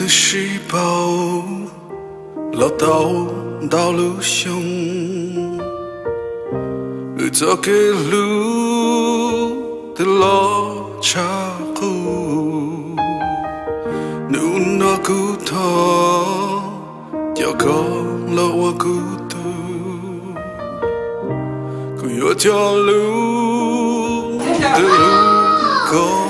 细胞，老到道路上，走给路的老茶壶，努那骨头，叫个老我骨头，可有条路的路口。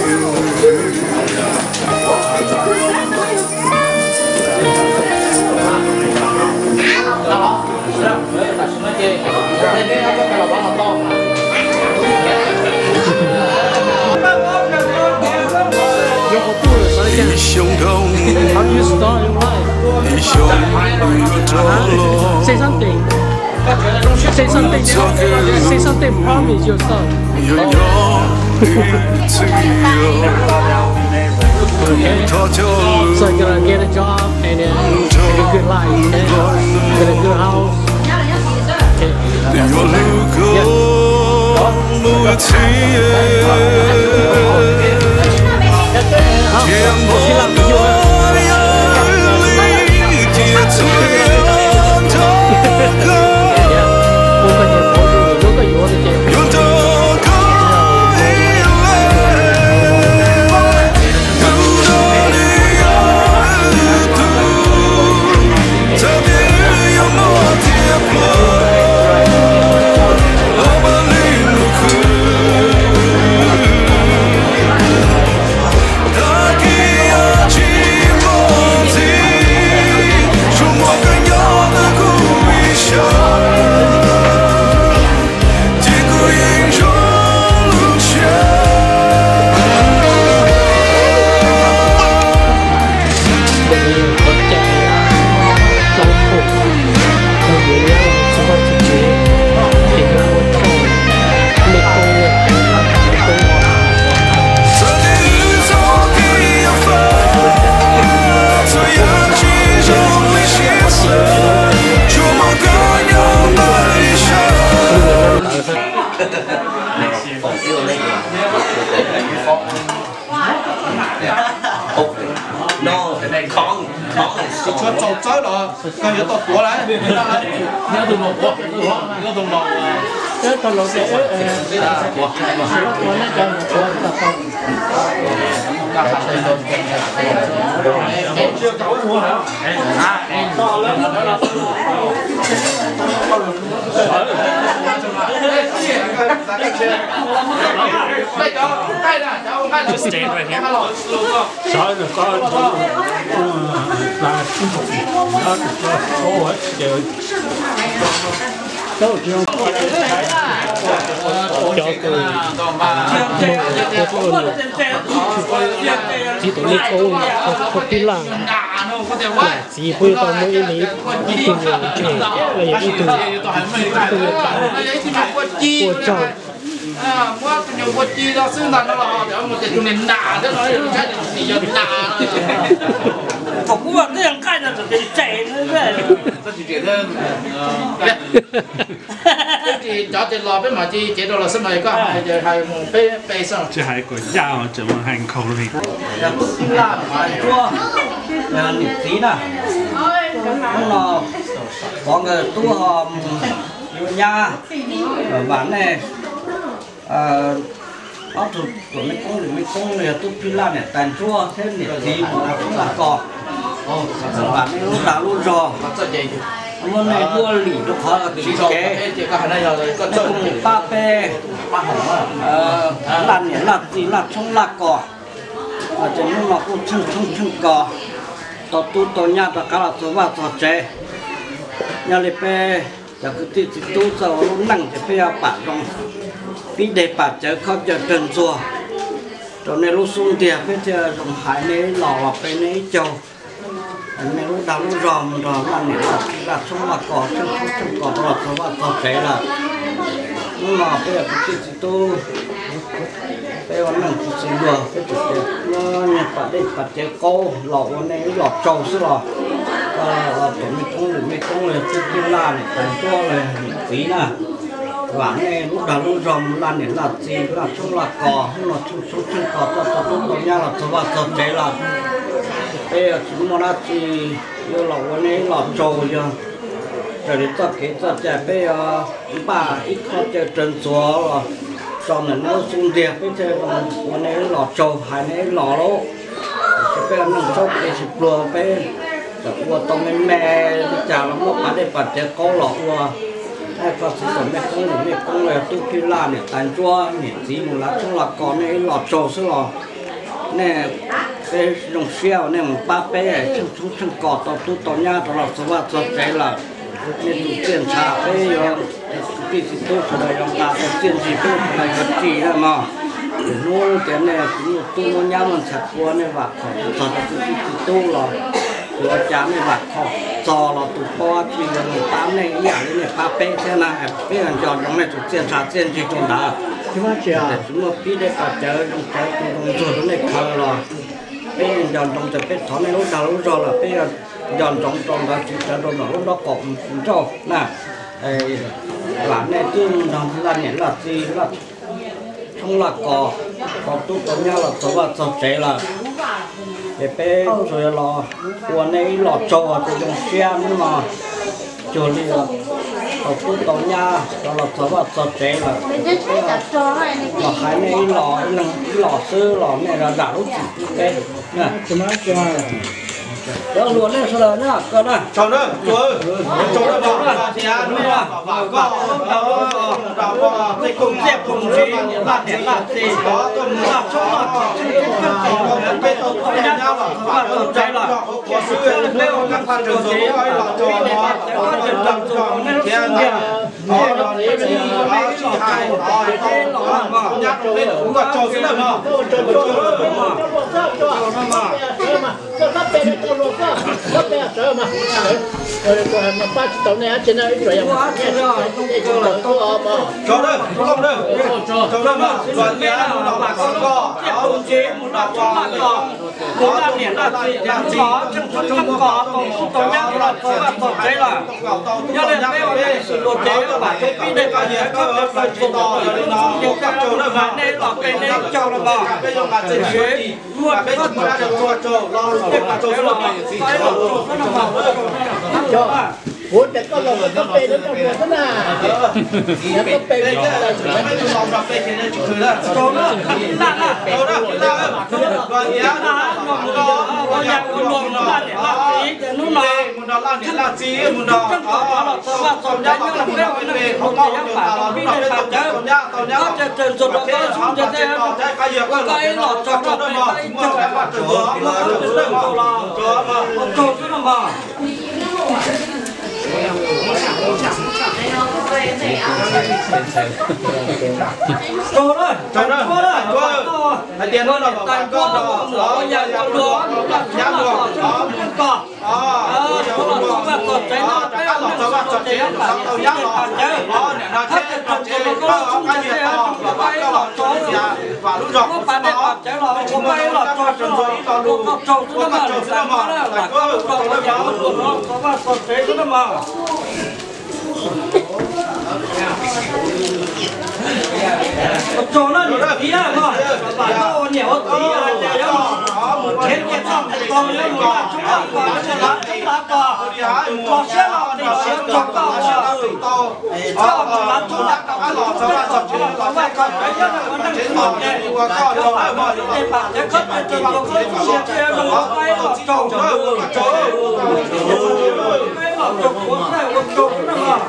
How do you start your life? Say something. Say something. Say something. Promise yourself. Okay. So you're gonna get a job and then get a good life, and get a good house. Okay. Cho trâu trái đó, cái gì tao của lại, nhớ tụi nó của, nhớ tụi nó, nhớ tụi nó sẽ của, Just stand right here. Sorry, the car. Chỉ tụi đi cô không biết là chỉ vui tao mới lấy từng người là những từng của chồng mua nhiều vật chi đó xứng đáng đó là để một cái chuyện nã thế nói là cái gì giờ nã cũng mà cái thằng khai là để chạy nữa vậy sao chị chuyện đó chị cho chị lo bên mà chị chế độ là sớm này có hai một bê sao 这还管要怎么喊口令？ là phải chua là nịp tí nè nó có người tu hòm yêu nha bán này áo thuộc của mấy con này tu pin la này tàn chua thêm nịp tí cũng là cỏ bán này lúc nào luôn rò hôm nay đua lì nó khó là chỉ cái cùng ba pe làm nhỉ là gì là trong là cỏ ở trên nó cũng chung cỏ tao tu tao nhà tao cá là tao vào tao chế nhà lấy pe giờ cứ ti tu tao lúc nặng thì pe bả trong ví để bả chế không giờ trần rùa cho nên lúc xuống tiền pe giờ dùng hải này lò pe này châu này lúc đào lúc ròm là này là trong là cỏ trong cỏ rồi tao vào tao chế là nó lò pe cứ ti tu cái con này chỉ xin được cái chủ đề nó nhập vào đây bắt chế câu lọ con này lọ trâu xí lọ tụi mình không là chưa kim la này còn cho là tí nè và này lúc đầu lúc rồng là này là gì là trong là cỏ nó chung cỏ cho nhau là cho vào cho chế là bây giờ chúng nó chỉ yêu lẩu này lẩu trâu chứ rồi đến tập cái tập chạy bây giờ bà ít khó chơi trần số rồi cho nên nó xuống đẹp bây giờ nó này lẩu trâu hay này lẩu lỗ bây giờ nó chốt cái sụp lùa bây giờ qua tông cái mẹ bây giờ nó mất bán để bắt chơi có lẩu rồi hay có sự chuẩn bị công là tu phi la này tàn chua này gì một lá trong là còn này lọt trâu xứ lò nè cái dòng xeo nè một ba bé trong cỏ tàu tu tàu nha tàu lọt số số cái là nên tu tiền trả cái cái gì tu số này dòng ta có tiền gì tu này vật gì đó mà nuôi cái này tu nó nha mình sạch qua này vặt thật là tu làตัวจานไม่บัดขอจอเราตุปอที่เราตามในอย่างนี้เนี่ยปาเป้ใช่ไหมเพื่อนจอดตรงนี้จุดเส้นชาเส้นที่ตรงนั้นที่ว่าเจ้าแต่สมมติพี่ได้ปัดเจอตรงส่วนตรงนี้เคยหรอเพื่อนจอดตรงจะเป็นถอนในรถดาวรถจอดละเพื่อนจอดตรงแล้วจุดจะโดนรถดอกกบจอดน่ะไอ้หลานเนี่ยซึ่งทำร้านเนี่ยหลักซีหลักช่องหลักก่อตู้ตรงนี้หลักสวัสดิ์สดใจละđể bé rồi lò của này lò trâu từ trong xe nhưng mà chỗ này là ở khu tàu nhà đó là số vật sọt chế là lò hai này lò sư lò này là đã lúc cái nè đó luôn đấy sao nữa cơ đó chọn đó chọn đó bảo thì ăn đúng không bảo có cái cùng dẹp cùng gì làm gì có tuần làm cho là cái tàu cái nhau là có trái là có sự nếu các phần trường gì coi là cho nó có trường làm cho thì ăn nó đó để gì nó chỉ hai nó nhắc lên cũng có cho cái nào nó bé sợ mà rồi mà ba tàu này trên đây rồi mà cho đó không đâu cho đó mà đoàn kia nó là con cò áo chế một là con cò có là biển là gì có trong cò còn tàu nhá là có là tàu chế là nhớ lên đây sự đồ chế các bạn cái pin đây bao nhiêu có là to rồi nó các chỗ nó vào đây là cái này cho nó vào cái dùng là chế luôn cái chúng ta được cho lo cái chỗ nó cái cho bố để có lòng có bê nó trong người thế nào nó có bê nó là ไม่ต้องลองรับไปแค่นั้นจุดเลยโจนะโจนะวันนี้นะเราอยากรวมกันเนี่ยลาจีนู่นเลยมุนดาลาเนี่ยลาจีมุนดาว่าสมยักษ์เราไม่เป็นเลยเขาต้องยังป่าเราไม่ได้ป่าเจอเขาจะเจอสุดเราก็ชุ่มจะได้ใช้ขยับก็ไอ้หลอดจอดจอดมาจอดมาจอดมาจอดมาจอดมาจอดมา trâu đó là tiền nó là tại con đó nhà con đó nhà con đó cỏ nó là cỏ trái nó cái lọ cho bạn cho chế tàu nhá nó nó chết nó chết nó cái gì to và cái lọ cho và lúc rồi nó nó trái lọ có cái lọ cho trần rồi to luôn có trâu nó mà là có lúc rồi nó có bạn cho chế nó mà chỗ nó nhiều tí à con, bà nó nhiều tí à, để đó, chết chết xong còn nữa mà chúng ta còn nó lá còn xe lọ thì xe chọc còn cho lá chúng ta còn cho bạn chọc chứ còn bạn còn cái nhất là nó đang còn này, cho bạn mà để bạn để cất để cho nó cất xe kia nó quay lọ chọc nữa, cái lọ chọc cuốn này cuốn chọc nữa mà.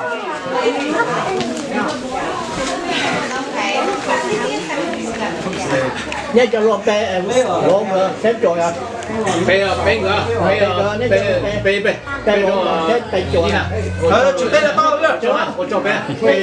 nhớ cho lột bè lột xếp chồi à bè ngựa bè xếp tay chồi chủ tên là to nữa cho bé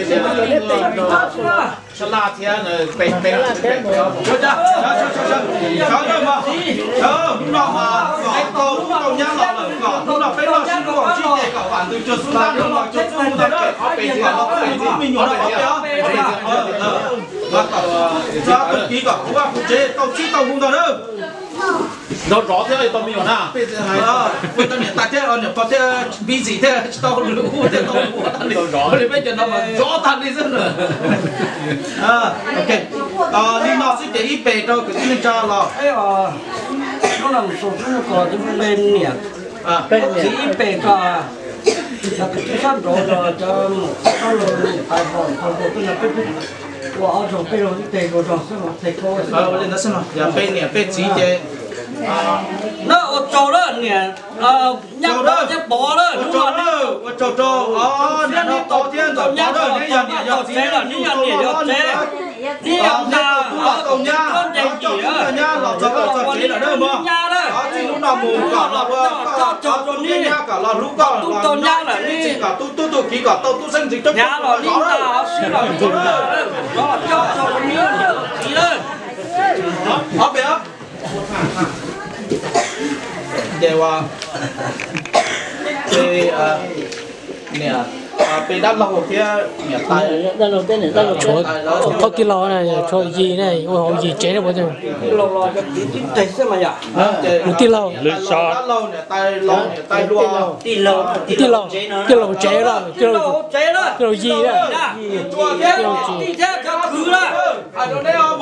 cho la thiên bè cho nó mà nó mà to nhá nó là phải lo xin của chi để cả bạn từ trước xuống ra nó là cho xuống ra đó mình nhỏ đó ra tự ký cả cũng là phụ chế tàu chi tàu không đó nó rõ thế tao mình na bây giờ hay bây giờ ta thế ở có thế bị gì thế tao lũ thế tao của ta liền rõ thì bây giờ nó mà rõ thật đi rất rồi ok đi nó sẽ để ý về đâu cái chuyện cho là nó làm số nó có cái bên nhỉ chỉ bên có là cái sản rồi cho một số lượng tài khoản không có cái là cái của ở trong cái rồi cái của trong số một thầy cô lên đó xem nào giờ bên nè bên chỉ chế nó ở chỗ đó nè nhắc đó nhắc bỏ đó đúng rồi ở chỗ nè nó to thiên rồi nhắc đó này giờ chỉ là ní giờ nè giờ chế đi ông ta ông nha con nha lọ chế là đâu mà chỉ lúc nào mù cả là lúc cả tôi nha là đi cả tôi kỹ cả tôi sinh dịch trong nhà là đi ta xí là đó cho ní kỹ lên hấp bé vậyว่าnè bên đắt lâu thì nè tay đắt lâu tên này đắt lâu chỗ có cái lò này chỗ gì này ôi họ gì chế được bao nhiêu lò cho tí tay xem mà nhở một tí lò đắt lâu nè tay lò nè tay đua tí lò chế rồi cái lò gì đó cái lò gì thế cái thứ đó đồ này không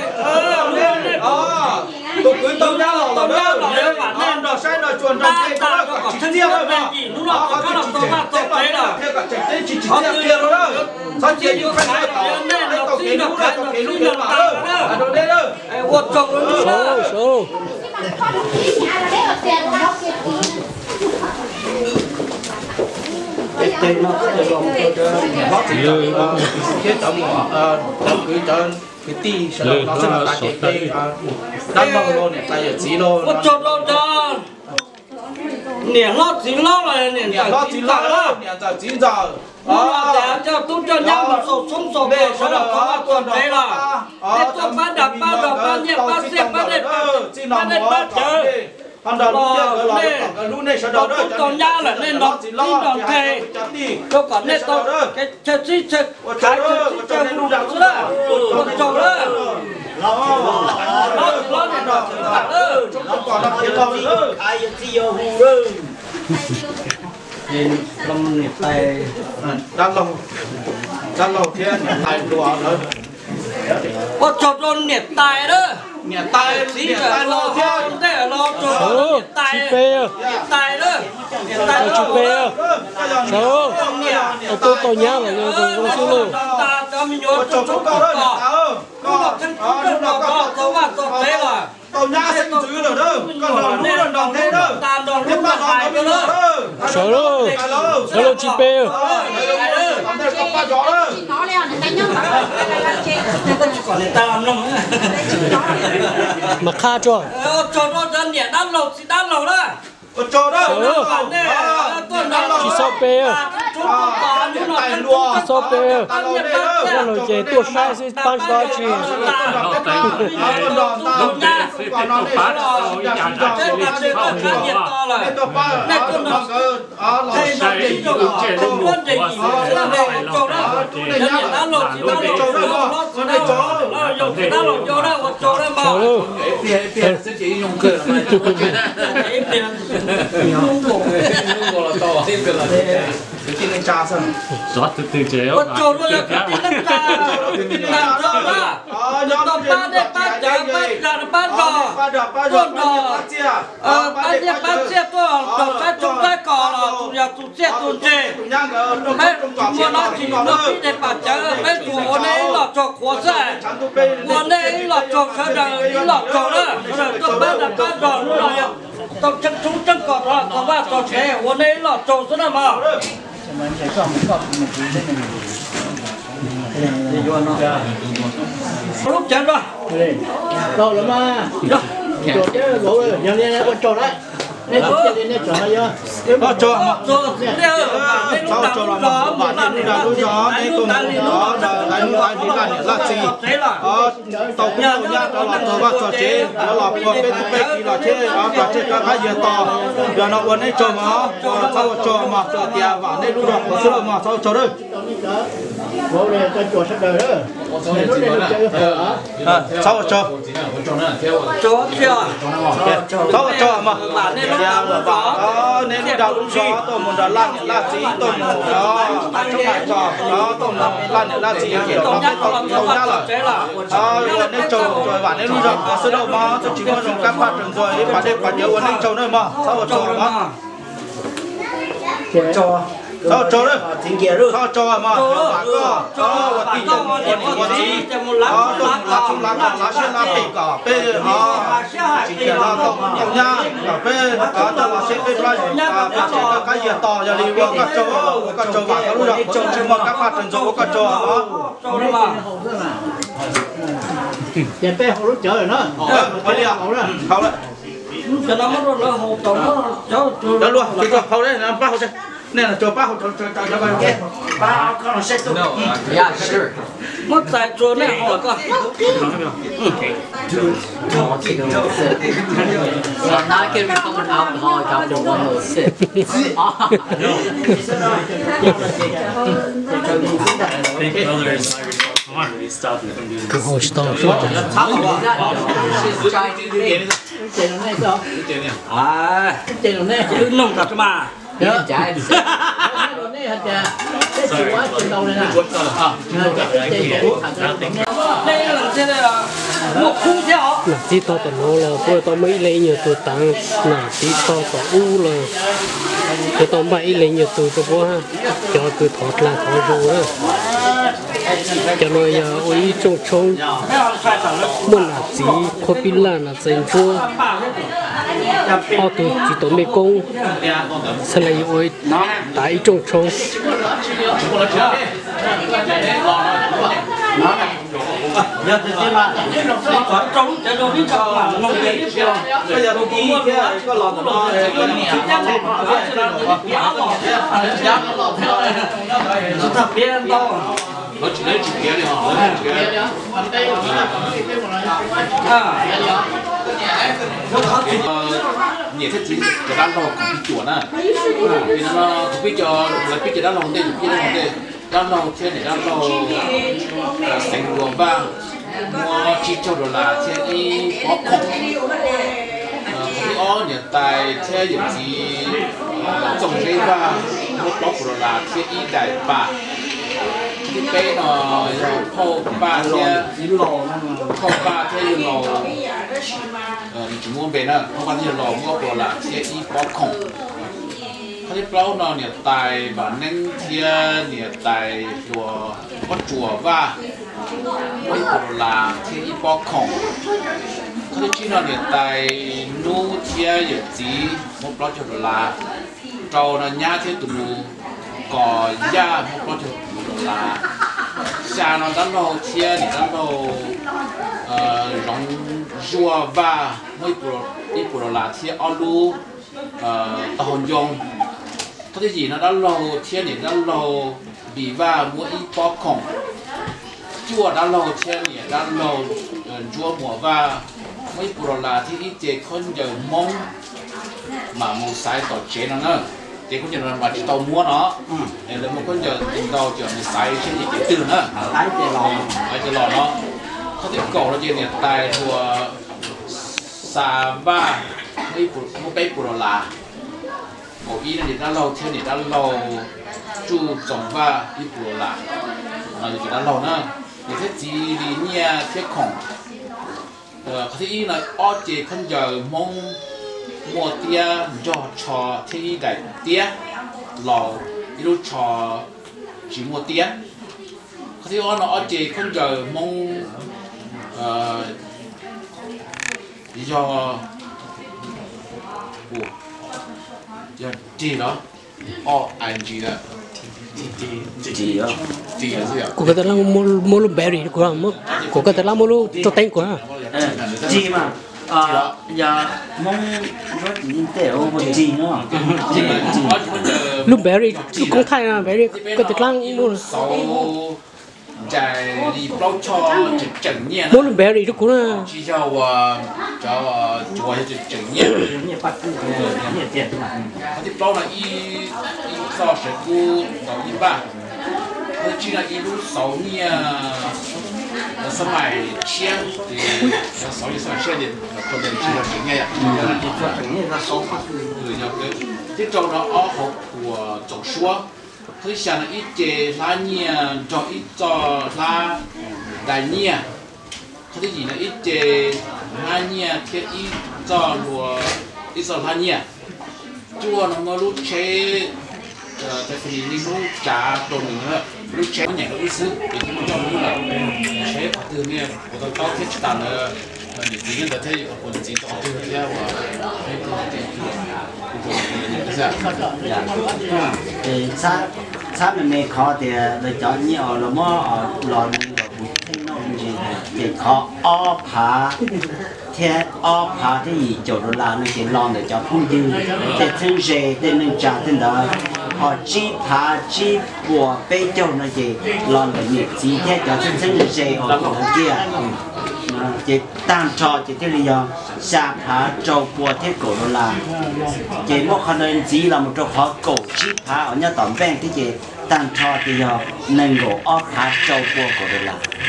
tôi cưới tôm nhá lò đó nên đồ sai đồ chuồn đồ chơi đó có chỉ riêng thôi mà đúng rồi có là tôm mà tôm đấy là theo cả chạy chỉ riêng kia rồi đó sao chỉ như phải nói tàu kế lúc là tàu kế lúc đó mà đồ đấy đó quật trồng nó số cái nó sẽ làm nó chỉ là cái tấm cái chân cái tì nó sẽ là cái đắt bao lô này tay ở chỉ lô quật trồng nó nè nó chỉ lo là nè nó chỉ lo nè giờ 9 giờ để cho tôi cho nhau một số sống số về sau đó có tuần đấy là để tôi bán đập bán đập bán nhẹ bán xếp bán đẹp bán đẹp bán chờ hắn đã lúc này sau đó tôi nhau là nên nó chỉ đòn thề tôi còn nên tôi cái chơi gì chơi cái chơi đủ đạo nữa một chỗ đó nó để nó chúng còn đang kiếm đâu nữa ai gì ở hùng nên lâm nhiệt tay đang lòng thiên nhiệt tay đùa nữa có cho con nhiệt tay đó nhiệt tay lo thiên để lo cho nhiệt tay đó nhiệt tay chụp số tôi nhớ là tôi xin luôn ta cho mình nhớ cho chúng có tàu nhá sinh dữ rồi đó còn đòn đòn thế đó tiếp ba đòn có nữa số luôn chụp bê còn đây có ba gió đó còn người ta làm nông mà kha cho nó dân nhẹ đắt lầu đó cho đó chỉ số bê số bê cái lò chế tua sai sẽ bán đó chỉ rót từ chế có chỗ đó là cái tiếng ta làm cho đó nó bán đấy bán chả bán gà bán đò bán xe tôi đọc cái chúng cái cò là tụi nhà tụi xe tụi chè mấy mua nó chỉ nó biết để bán chả mấy tụi này là cho khó xe bọn này là cho cái đời là cho đó tôi bán là bán đò nó là tôi chân cọt là có ba cho chè bọn này là cho số nào mà lúc chén rồi rồi lắm mà chỗ cái lỗ rồi nhà này con chỗ đấy nên chỗ này nó cho mà cho là một bạn nên là đôi gió nên cùng đó là cái là gì tàu nhà đó là tàu ba trò chế đó là bên kia là chế trò chế các giờ to giờ nó uốn ấy cho mà sau cho mà cho tiền và nên lúc đó có sữa mà sau cho đấy bố này con chuột sắp đời đó. Sao cho? Cho chưa? Sao cho mà? Nên đầu đúng gió tôi muốn đó lan là gì tôi muốn đó trong bài trò đó tôi muốn lan là gì kiểu nó biết tôi nhá là nên trâu rồi bạn nên đi rồi sơ đầu mà tôi chỉ có dùng các bạn rồi bạn đây bạn nhớ uống nên trâu nữa mà sao cho mà cho sao cho đấy tiếng kia rồi sao cho mà cho vật tí vật tí tôi là chúng lá xuyên lá bị cả bê chỉ kia là tổng nha cả bê cho là sẽ bê ra bê trên cái gì to giờ đi vào các chỗ vào các lúc đó chỉ mà các bạn rồi các chỗ đó Chèn pe hậu lúc chờ rồi nó. bây giờ hậu đấy cho nó mất rồi hậu tổng nó cho đó luôn cho hậu đấy là ba hậu đây này là cho ba hậu cho ba cái ba con sẽ tụt Yeah, sure. mất tại chỗ này họ con So I'm not going to become an alcoholic after one little sip. Cứ hồi to suốt rồi. Chèn nó này sao? à Chèn nó này. chứ nông thật mà Yeah, Jai. Nó này hả cha? Cái chịu quá chịu đầu này nè. đây là thế này là một khu theo Là tí to tận nó là bữa tao mấy lấy nhiều tụi tăng là tí to tận u là cái tao mấy lấy nhiều tụi tao bữa ha cho cứ thoát là thoát ru đó cho nó giờ ôi trông trông muốn là gì có pin là dành chua tụi chỉ tụi mấy công sẽ lấy ôi tại trông trông giờ thì thế mà còn trống cho nó biết cho mà nông nghiệp bây giờ tôi đi có lò nó chúng ta biết to nhiều thế chỉ cái đàn lồng cũng bị chuột à, vì nó cũng biết cho là biết cái đàn lồng đây cũng biết đàn lồng trên để đàn lồng thành luồng vàng mua chi cho đồ là trên đi bó khổng, cái ó nhà tài theo những gì trồng cây vàng một bó của đồ là trên đi đại bạc cái bé nó khô ba theo khô ba theo lò chỉ mua về nữa không quan trọng lò mua của là theo đi bó khổngเขาที่เปล่าเนาะเนี่ยตายแบบนั่งเทียเนี่ยตายตัววัดจั่วว่าไม่โบราณที่อีปอกของเขาที่ที่เนาะเนี่ยตายนู้เทียอย่างจีมุกปลอดจุดลาเจ้าเนาะย่าเทียตุนูก่อย่ามุกปลอดจุดลาชาเนาะด้านเราเทียเนี่ยด้านเราร้องจั่วว่าไม่โบราณเทียอลูตอนยงเขาที่จีนด้านเราเทียนเนี่ยด้านเราบีว่ามัวอีปอกของจั่วด้านเราเทียนเนี่ยด้านเราจั่วหัวว่าไม่ปรลาที่อีเจคนเดินมองมามูสายต่อเจนนั่นเนอะเจคนจะนอนมาที่เตามัวเนาะเนี่ยแล้วมันก็จะติดเตาจะมีสายเช่นที่เจตื่นเนอะ lái về lò ไอ้จะหล่อเนาะเขาที่เก่าเราเจเนี่ยตายทัวสามบ้าไม่ปรลาcổ ý là đã lâu theo đã lâu chu trồng va đi bùa là thì đã lâu nữa thì thế gì đi nha thế khổng thế ý là ở chế không giờ mong mua tia cho thế ý đại tia lò đi lúc cho chỉ mua tia thế ở chế không giờ mong lý do giờ T đó O ING đó T đó T là gì ạ? Cô cái đó là mua lu berry của nó, cô cái đó là mua lu cho tên của nó. gì mà giờ mong rất nhìn tẻo một gì nữa Lu berry cũng thay là berry cái đó là mua chạy đi bao cho chỉnh nhiên mua lu berry đó của nó. chỉ cho chùa cho chỉnh nhiên nhiều bạc nhiều tiền mà thì bao là y so sẽ cu đầu y ba chỉ là一路少年สมัยเชียงที่少年上线的ตัวเป็นที่เราถึงไงอ่ะที่จงเราเอาหกหัวจงชัวคือ想了一节拉年จง一จอ拉ได้เนี่ยเขาที่ยิน了一节拉年贴一จอรัว一จอ拉เนี่ยจัวน้องรู้เช在这里你รู้จ่าตัวหนึ่งแล้วรู้เชฟอย่างรู้ซื้ออย่างที่มันชอบรู้แหละเชฟตัวเนี่ย我都到天去打了你自己的他我自己找对不对我 xã mình này khó thì lựa chọn nhiều là mò lòn để khó o phá thế o phá thế gì chỗ đó là nó chỉ lòn để cho không dư để thân rể để mình trả tiền đó họ chỉ phá chỉ bùa bê châu nó chỉ lòn để nhiệt chỉ thế cho thân rể họ còn kia chỉ tăng trò chỉ thế là xa phá trâu bùa thế cổ đó là chỉ một khả năng chỉ là một trâu khó cổ chỉ phá ở nhà tổng bên cái gì tăng trò thì nâng gỗ ốp phá trâu bùa cổ đó là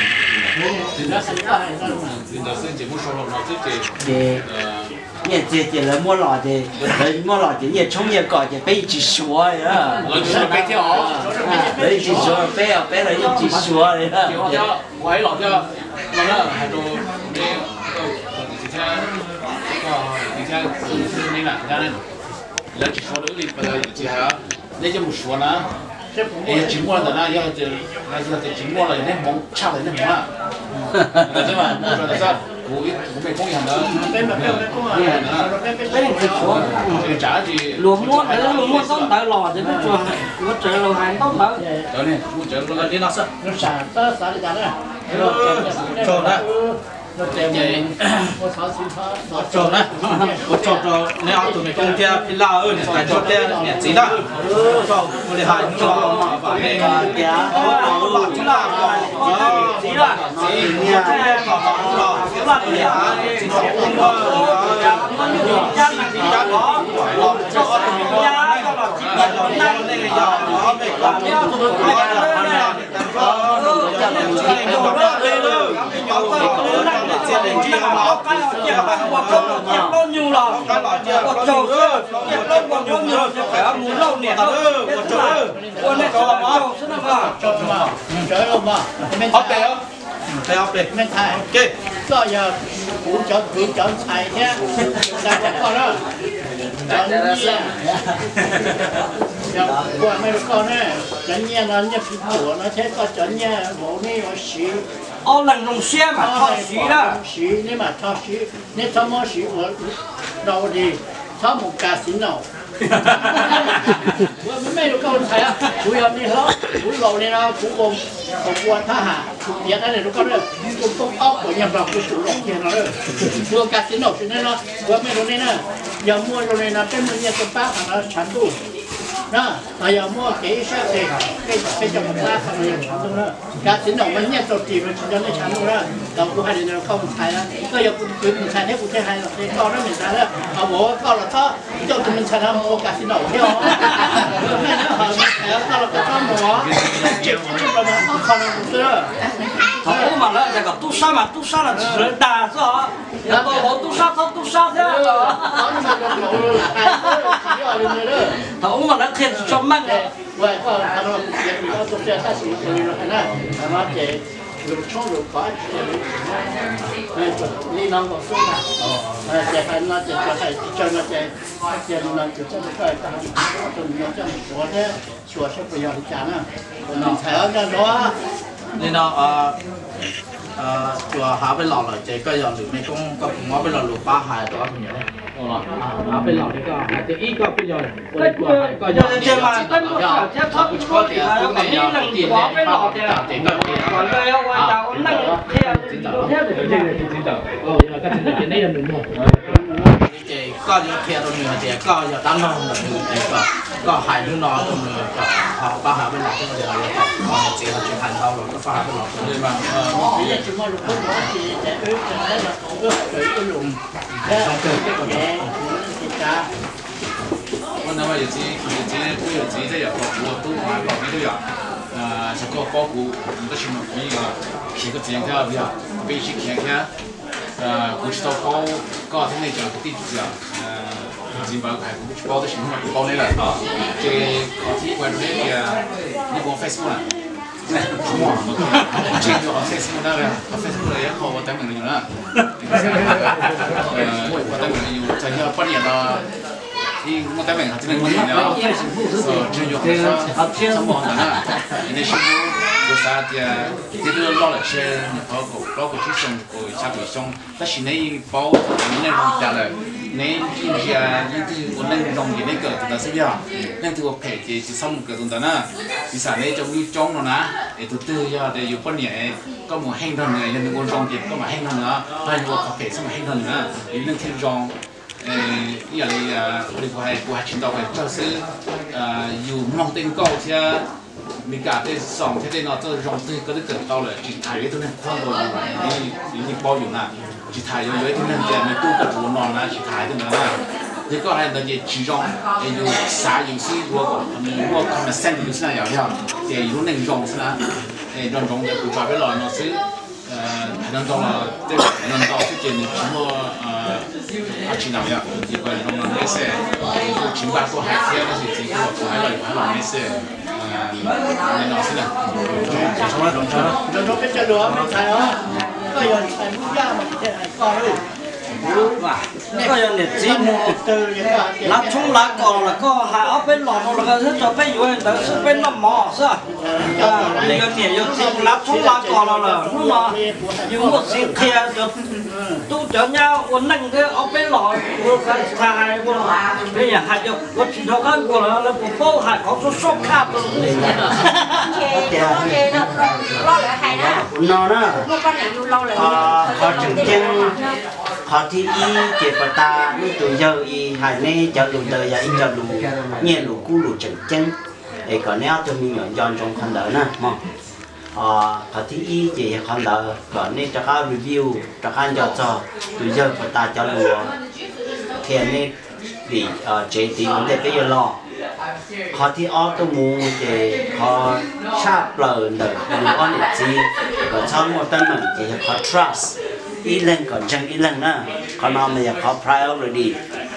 chị là mua lò thì nhiệt冲nhiệt cỏ thì bé chỉ xúa rồi đó bé chỉ xúa bé là chỉ xúa rồi đó quay lò cho nó là hai đồ để thì theo như là ra nên là chỉ số nữa thì bây giờ chỉ hay lấy cho một số nữa chỉ mua là na giờ chỉ mua là nên mong chào là nên mong à thế mà mua là sao cũng phải công nhận đó trả thì lúa mua xong tới lò thì nó lúa trời lò hàng tông tới đó này mua trời lò đi nào sao nó xả đi ra đấy trộn đấy trộn đấy trộn rồi nếu tụi mình công kia thì lao ơi phải trộn kia nhẹ chỉ đó trộn một hai trộn mà phải nghe giá chỉ là chỉ là chỉ nghe mà trộn chỉ là để hai chỉ trộn chỉ giá đó trộn giá đó là chỉ là năng lên cái giá đó để làm ไม่ถ่ายก็อย่าผูกจอนใส่เนี่ยได้แต่ก็แล้วจอนเนี่ยอย่างพวกไม่รู้ก็แน่จอนเนี่ยนั่นเนี่ยผิดหัวนะเทก็จอนเนี่ยโหนี่ว่าสี ô lần rồng xe mà thọ xí đó xí nếu mà thọ xí nếu thọ mỏ xí ở đâu đi thọ một cá xí nàoไม่รู้ก็ใช่อ่ะคุยนี่เหรอคุยเราเนี่ยนะคุยกบวนทหารคุยอย่างนั้นเลยรู้ก็เลยคุยต้องออกไปอย่างเราคุยสุดหลงเทียนเราเลยคุยการสินออกสินั่นเนาะคุยไม่รู้นี่นะอย่างมั่วเราเนี่ยนะเป็นมันเนี่ยจะป้าของเราฉันดูนะแต่อย่างมั่วเก๋ใช่สิเป็นจะมาป้าของเราฉันดูนะการสินออกมันเนี่ยตัวจีบมันจะไม่ฉันดูนะเราคุยให้เราเข้าคนไทยนะก็อย่าคุยคนไทยให้คนไทยเราเนี่ยก็ได้เหมือนกันแล้วเอาหัวก็เราถ้าเจ้าตัวมันชนะมั่วการสินออกเที่ยวไม่นะเหรอแล้วก็เราก็ต้องหัวเจ็บที่ประมาณเขาเราดูเด้อ thọ mà lại là tu sa là chỉ đà sao nhà tôi bỏ tu sa thế thọ mà lại thiệt cho măng vậy có thằng nó có tu sa ta chỉ rồi nè nó chỉ lục chung lục phải đi nằm vào xuống này chỉ phải nó chỉ cho nó chỉ nó chỉ cho nó phải ta cho nó cho nó thế chùa sẽ bây giờ thì chán à mình thấy ở cái đó nên nó chùa há bên lò là chế cái giờ lửa mấy con ngó bên lò lửa ba hài đó không nhớ há bên lò thì có hài thì ít có bây giờ cái giờ chơi mà tân một cái chết thấp có thì là cái gì lần bỏ bên lò thì còn đây ông ai chào ông nâng theo thì cái chuyện này là đúng không chế có những kia đâu nữa thì có giờ đan non là có hài nữa nó không nữa họ ba hài bên lò thì bây giờ họ chỉ là chuyện hành đâu rồi có pha bên lò thì mà bây giờ chúng ta lục không có gì để ướp cho nó là ướp cái lùm cái nhẹ thì cả 我那么有机这有我都买保密都有。 sẽ có bao cụ cái chuyện mà như là chỉ có tiền theo bây giờ bây giờ tiền theo cũng chỉ có thế này cho cái tiền giờ gì mà phải cũng chỉ bao cái chuyện mà cũng bao này là cái có thể quen đấy thì như bọn Facebook này đúng không? Trên chỗ Facebook đó là Facebook này họ có tên mình nhiều lắm có tên mình nhiều cho nên bắt đầu là thì một cái mình thì mình muốn nữa trên chỗ Facebook xong rồi là nên chúng tôi sẽ thì cái lo là trên họ có lo cái chương trình của cha mẹ xong tất nhiên này bao nên làm trả lời nên giờ những thứ của nên làm gì nên cỡ thì ta sẽ biết nên thứ ok thì xong cỡ tụi ta nè thì sản này trong cái trong nó nè để thứ tư giờ để dùng con nhẹ có một hành động này nên con rong thì có một hành động nữa hay là có thể xong một hành động nữa thì nên thêm rong như là đi qua chiến đấu này cho sự dù mong tên câu thì mình cả tên sòng thế nó cho rong tươi có được cỡ tao là chỉ thải cái thứ này không rồi đi bao nhiêu nào chỉ thải cho với thứ này thì mình tu cái chủ non là chỉ thải thôi nữa thì có hai là gì chỉ rong thì dù xả dù xí của còn sen dù xí nào vậy thì dù nên rong xí nào thì rong để cụ bảo với lời nó xí rong là cái rong tao xí chuyện chúng nó chỉ nào vậy thì còn rong là mấy xe chúng ta có hai xe nó chỉ có hai lời phải là mấy xe nên nó xí nào rong cái chơi đùa mình thay đó bây giờ thay muốn ra mà cái này coi đi có giờ nhiệt gì lá chung lá cỏ là có hai ốc bên lò là cái thứ cho bên dưới đó sẽ bên nó mỏ sao này cái nhiệt nhiệt gì lá chung lá cỏ là nó mà dùng một xịt kia được tu cho nhau uốn nâng cái ốc bên lò vừa cái thay vừa bây giờ hai chục có chỉ đâu cái của là của phố hai có số số khác rồi lo lại hay đó nó đó mua con này lâu lại họ chừng chân họ thì y chỉ phải ta lúc từ giờ y hai nay cho lù đời giờ y cho lù nhẹ lù cú lù chừng chân để còn nếu tôi mình nhận dọn trong khăn đỡ nè mà họ thì y chỉ khăn đỡ còn nên cho các review cho các giờ cho từ giờ phải ta cho lù thì nên vì chế thì vấn đề bây giờ lo họ thì auto mua thì họ sharp lờ nở lù on it gì còn sau một tân mình thì họ trust ít lần còn chẳng ít lần nữa còn nó bây giờ có priority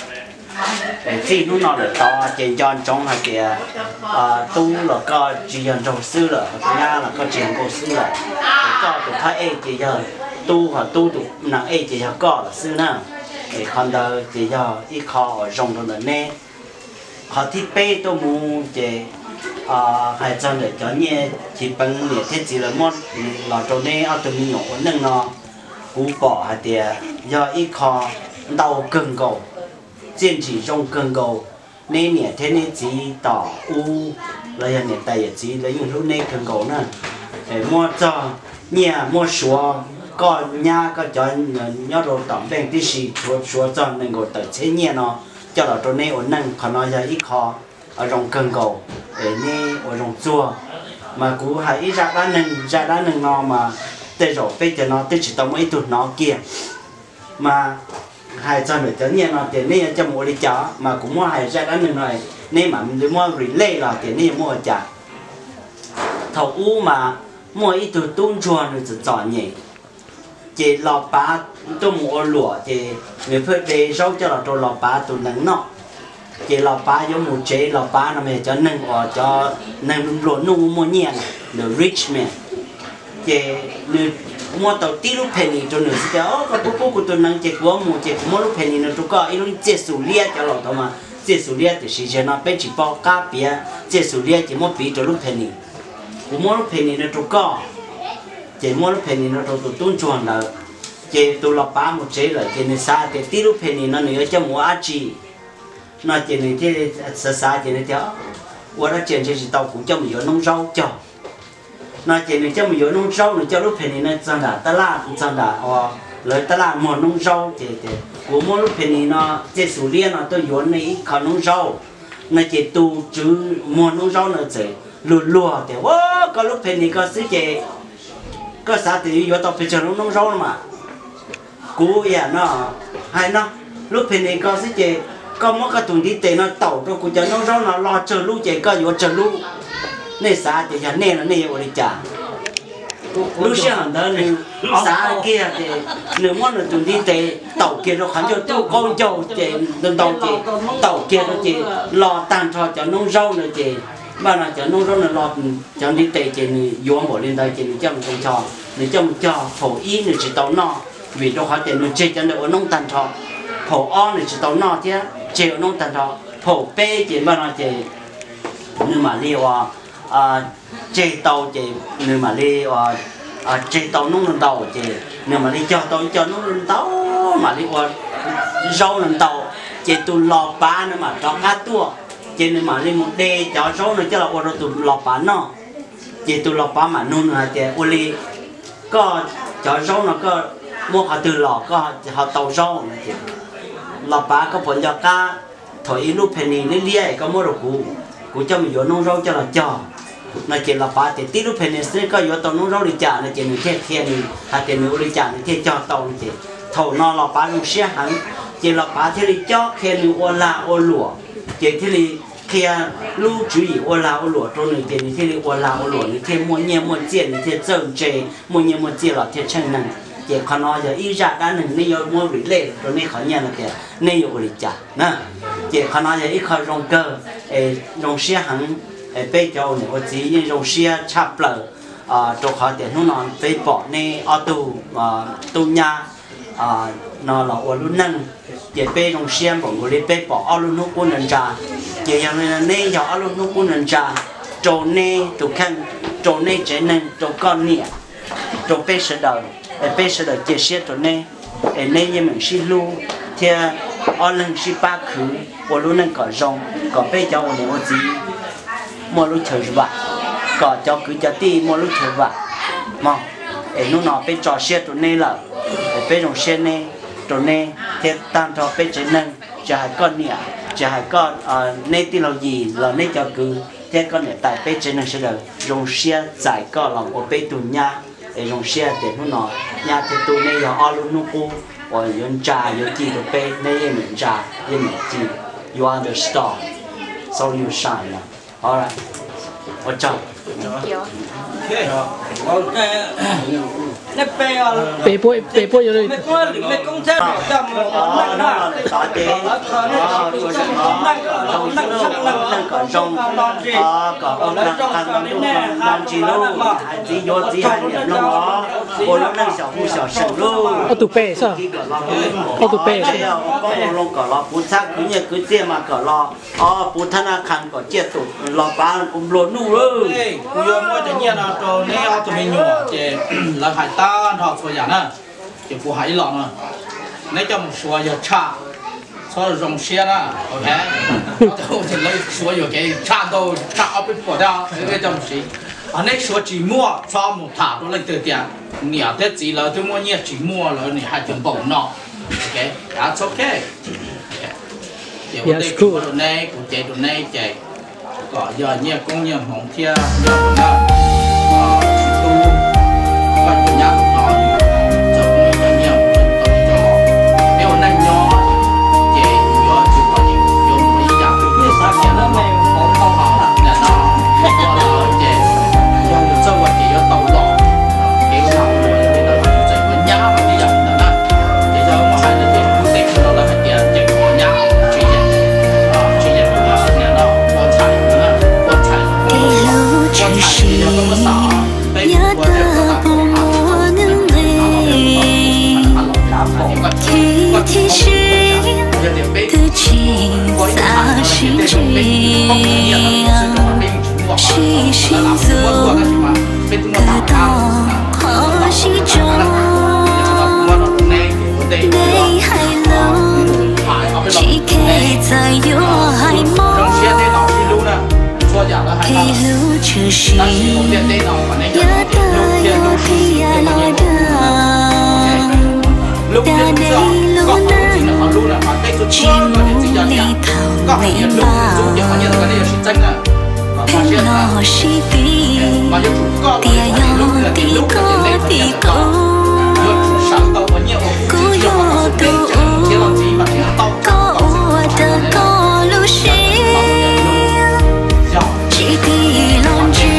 khi nó được to trên cho trong là kìa tu là có chỉ dần trong sư là nga là có chuyện của sư là cho tụi thái ấy chỉ giờ tu họ tu tụi nàng ấy chỉ giờ có là sư nữa để còn đời chỉ giờ ít khó ở trong đó là nè họ thì pe tôi mua chỉ hay cho để cho nhẹ chỉ bằng nhẹ thế chỉ là một là trong này ở tụi mình nhỏ nâng nó cú bỏ hạt tiền do ít khó đau cơn cầu坚持用更高nên nhẹ thế nên chỉ tỏ u là nhẹ tay chỉ là dùng lúc này更高nữa để mua cho nhẹ mua số có nhà có cho nhớ đồ tổng bên tí sĩ số cho nên gọi tới chế nhẹ nó cho là chỗ này ổn năng còn nói ra ít khó ở trong更高để nên ở trong chùa mà cú hay ít ra đá nâng nó mà để rồi bây giờ nó chỉ tao mấy tụt nó kia mà hai cho người tới nhiên nó tiền này cho mua đi chợ mà cũng mua hai ra đá nâng này nên mà mình mua relay là tiền này mua chợ thầu u mà mua ít tụt tung chuồn rồi chỉ chọn nhỉ chỉ lò bá tôi mua lụa thì người phải để rau cho là tôi lò bá tôi nâng nọ chỉ lò bá giống một chế lò bá nó mới cho nâng hoặc cho nâng lụa nung mua nhẹ the rich man chỉ mua tàu tí lúc penny cho nữa sẽ có bố của tôi năng chỉ của mua chỉ mua lúc penny nó tôi có ít lúc chỉ số lia cho lọ thôi mà chỉ số lia thì sẽ nó bên chỉ bao cá bia chỉ số lia chỉ mua bì cho lúc penny của mua lúc penny nó tôi có chỉ mua lúc penny nó tôi tuân chuẩn là chỉ tôi lọc bá một chế rồi chỉ nên xa thì tí lúc penny nó nữa cho mua ăn chi nó chỉ nên thì xa chỉ nên theo qua đó chuyện chỉ tàu cũng cho mình nông rau cho nó chỉ nên cho mình nông rau nó cho lúc penny nó chẳng đã ta la chẳng đã lời ta la mua nông rau thì của mua lúc penny nó chỉ số lia nó tôi uốn này còn nông rau nó chỉ tu chứ mua nông rau nó chỉ lùa thì wow có lúc penny có xí chỉ có sao thì uốn tao phải chờ nông rau mà cú ya nó hay nó lúc penny có xí chỉ có mỗi cái tuần đi tệ nó tàu cho cô cho nông rau nó lo chờ lũ chỉ có uốn chờ lũ nè xã thì giờ nè là nè ở đây chả lúc sáng đó nè xã kia thì nếu muốn là tụi đi tè tàu kia nó khán cho tôi con châu chị đừng tàu kia nó chị lo tan cho nông rau nữa chị mà là cho nông rau là lo cho đi tè chị này vô một lên đây chị này cho một trò này cho một trò phổ ý này chỉ tàu no vì đâu phải tiền nó chơi cho nó nông tan trò phổ on này chỉ tàu no chứ chơi nông tan trò phổ bê chị mà là chị nhưng mà liều chơi tàu chị nhưng mà liều chơi tàu nông lên tàu chị nhưng mà đi cho nông lên tàu mà đi qua rau lên tàu chị tụ lò bá nữa mà cho cá tua chị nhưng mà đi một đê cho rau nữa chứ là qua đâu tụ lò bá nó chị tụ lò bá mà nông là chị uli có cho rau nó có mua họ từ lò có họ tàu rau nữa chị lò bá có phần cho cá thổi lúc penny lên lia có mua đồ cũ cho mình vô nông rau cho là cho nó chỉ là ba thì tí lúc penny sẽ có vô tàu nông rau đi trả nó chỉ mình thiết thiên hay tiền mình đi trả nó thiết cho tàu nó chỉ thầu nó là ba nông xe hắn chỉ là ba thì đi cho khi mình ô lúa chỉ thì khi lưu chú ý ô lúa trong này thì thì ô lúa thì mua nhiều mua tiền thì trồng chế mua nhiều mua tiền là thì chân năng chỉ còn nói giờ ý ra đã nừng này mua bị lệ rồi này khỏi nhà là kìa này ở đi trả nè chỉ còn nói giờ ít khỏi rong cơ rong xe hắn bây giờ này có chỉ như rong xe chắp lờ trong họ tiền nó nói bây bỏ này ở tu nhà nó là ở luôn nâng chỉ bây rong xe bỏ người đi bây bỏ ở luôn nó cũng nâng trả chỉ rằng này giờ ở luôn nó cũng nâng trả chỗ này tụ khăn chỗ này chế nâng chỗ con nè chỗ bây giờ đầu bây giờ chia sẻ chỗ này nên như mình xin lưu thì ở lần xin ba khứ ở luôn nên có rong có bây giờ ở đây gì mua lúc chơi vặt có cho cứ cho ti mua lúc chơi vặt mà nó nói bây giờ sẻ chỗ này là bây giờ sẻ này chỗ này thì tan cho bây giờ nên cho hai con nè cho hai con nên tin là gì là nên cho cứ thế con nè tại bây giờ nên sẽ được rong sẻ giải có lòng ở bây tụi nhà rong xe để nó nói nhà thì tụi này là ở luôn nó cô or yon cha yo ti to pe ne ye min cha ye min ti you are the star so you shine all right what's up bể bôi vô đây ở tụ bể sao ở tụ bể có một lông cỏ lọ bún sắc cứ như cứ tiêm mà cỏ lọ bún thân là khăn cỏ chết tụ lọ ba lột nu ơi vừa mua tự nhiên là trâu này ở tụi mình nhỏ chỉ là hải ta họ số giả nè chỉ phụ hải lọ nè nếu cho một số giờ cha số rồng xe nè ok tôi chỉ lấy số giờ cái cha đâu cha ở bên phố đó cái trong gì anh ấy số chỉ mua cho một thả đó lên từ tiền nhiều thế gì là tôi mua nhiều chỉ mua là này hai trăm bổng nọ ok that's okay yes cool đồ này của chạy có giờ nhiều công nhân hồng thia nhiều là tu và chủ nhà nó cho người cho nhiều tôi cho họ nếu này nhỏ chạy nhỏ chịu có gì dùng mấy giờ như sao kia nó mày không là nó chạy dùng được sâu và chỉ có tàu lọ kiểu nào thì nó chạy với nhau và đi dọc đó để cho mà hai đứa chuyện quyết định đó là hai kia chạy với nhau chuyện gì nhà nó quan trọng 只是呀的不我能为，提示的情洒心间，是心中的道可惜中，你还冷，只可在有海梦。黑路只是呀的路黑呀路的，的内路呢，只梦里头里吧，偏落西边，爹要地沟，古有都高我的高路线。几滴浪枝。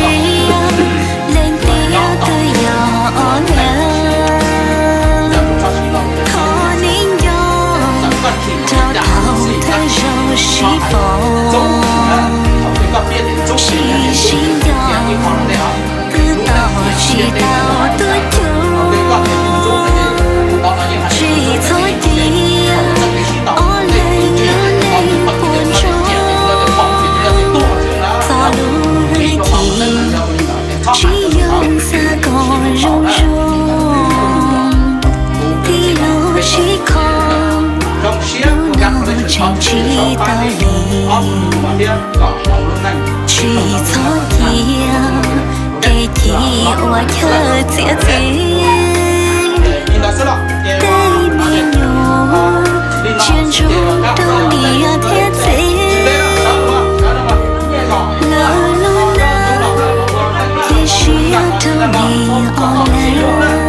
chia tiền đây mình nhỏ chuyên chú đâu đi thiết gì lỡ lỡ thì chỉ đâu đi online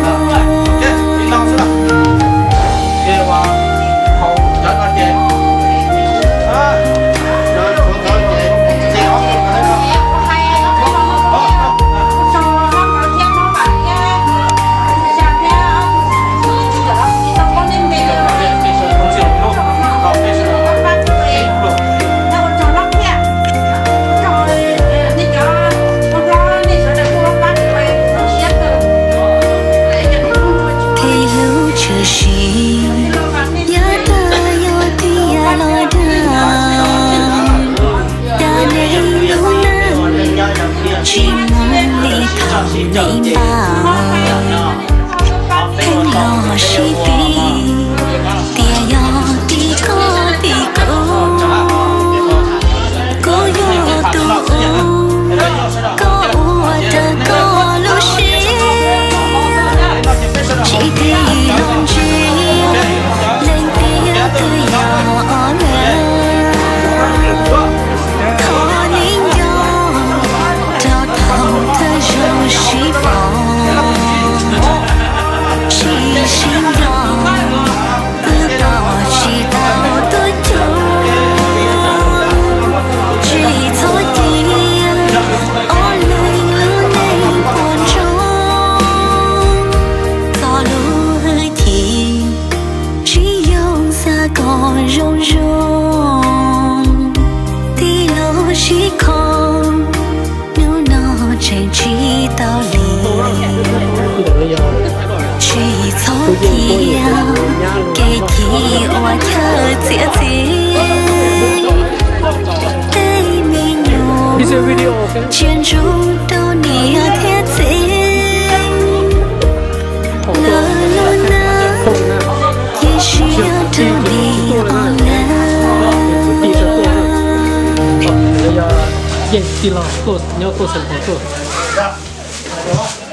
lấy bao em lo chi phí tia yo đi có cô yo tu có ua tơ có lu xí chỉ thì lòng chi lên tia từ yo on khó nín yo trao thầu thơ dấu chỉ bỏ chỉ xin lo ước bỏ chỉ đau tôi chung chỉ thôi tiền ôi lời lưu này buồn trông có lũ hơi thì chỉ dùng ra còn rong rong thì lâu chỉ còn nếu nó chẳng chỉ tao chỉ thấu kia kể khi oa thơ chia tiền đây mình nhủ chuyên chú đâu nia thiết tiền lỡ lỡ nơ chỉ chỉ đâu đi online Yes, still of course, no course and